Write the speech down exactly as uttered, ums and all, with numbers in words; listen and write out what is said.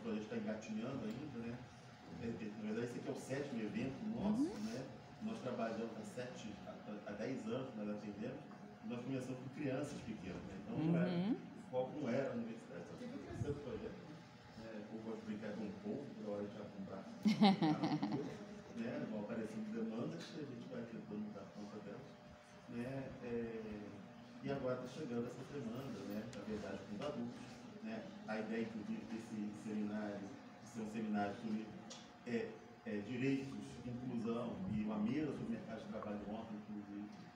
projeto está engatinhando ainda, né? Na verdade, esse aqui é o sétimo evento nosso, uhum. né? Nós trabalhamos há sete, há dez anos que nós atendemos, e nós começamos com crianças pequenas, né? Então, uhum. não era, o foco não era a universidade, só que foi crescendo o projeto. Né? O povo pode brincar com o povo, por hora a gente vai comprar, né? Vão aparecendo demandas e a gente vai tentando dar conta delas. Né? É, e agora está chegando essa demanda, né? Na verdade, com os adultos. Né? A ideia, inclusive, desse seminário, ser um seminário sobre é, é, direitos, inclusão e uma mesa sobre o mercado de trabalho ontem, inclusive.